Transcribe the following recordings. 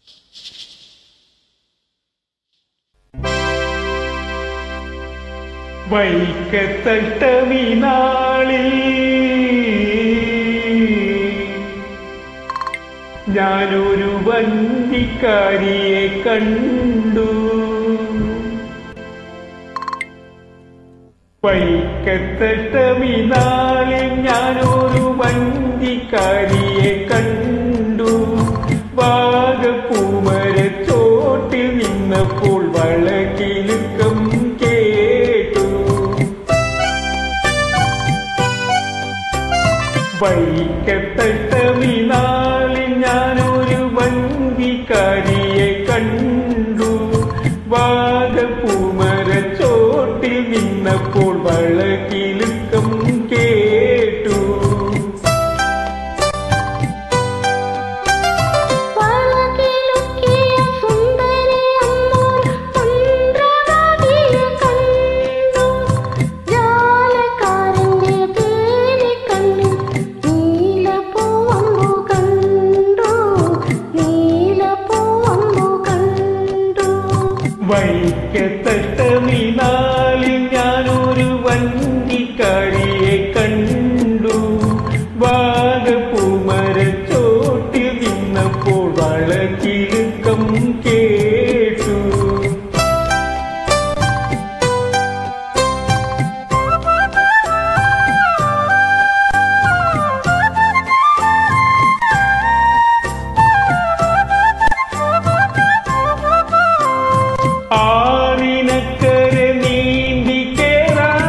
വൈക്കത്തട്ടമി നാളിൽ ഞാനൊരു വഞ്ചിക്കാരിയെ കണ്ടു. വൈക്കത്തട്ടമി നാളിൽ ഞാനൊരു വഞ്ചിക്കാരിയെ കണ്ടു. വാഗപ്പൂമരച്ചോട്ടിൽ നിന്നപ്പോൾ വളകിലുക്കം കേട്ടു. വൈക്കത്തട്ടമി നാളിൽ ഞാനൊരു വഞ്ചിക്കാരിയെ കണ്ടു. വാഗപ്പൂമരച്ചോട്ടിൽ നിന്നപ്പോൾ വളകിലുക്കം കേട്ടു. വൈക്കത്തട്ടമി നാളിൽ ഞാനൊരു വഞ്ചിക്കാരിയെ കണ്ടു. വാഗപ്പൂമരച്ചോട്ടിൽ നിന്നപ്പോൾ വളകിലുക്കം കേട്ടു. ആറിനക്കരെ നീന്തി കേറാൻ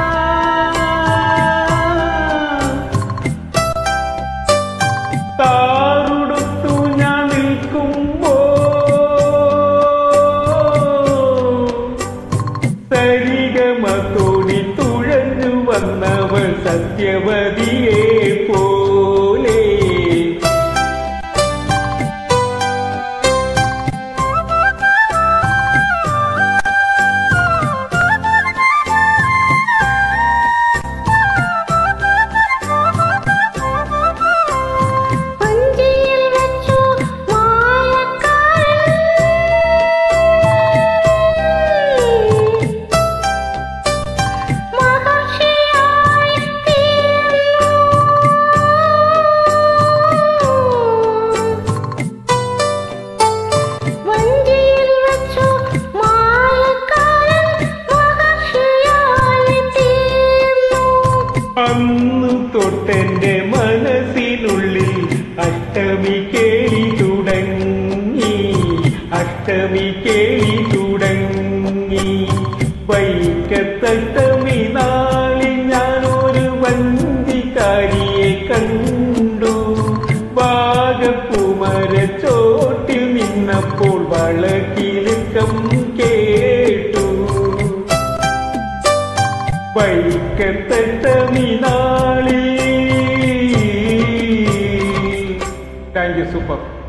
താറുടുത്തു ഞാൻ നിൽക്കുമ്പോ സരിഗമത്തോടി തുഴഞ്ഞു വന്നവൾ സത്യവതിയെ പോലെ. അന്നു തൊട്ടെന്റെ മനസ്സിനുള്ളിൽ അഷ്ടമി കേളി തുടങ്ങി. അഷ്ടമി കേളി തുടങ്ങി. വൈക്കത്തട്ടമി നാളിൽ ഞാനൊരു വഞ്ചിക്കാരിയെ കണ്ടു. വാഗപ്പൂമരച്ചോട്ടിൽ നിന്നപ്പോൾ വളകിലുക്കം കേട്ടു. വൈക്കത്തട്ടമി നാളിൽ. Thank you. സൂപ്പർ.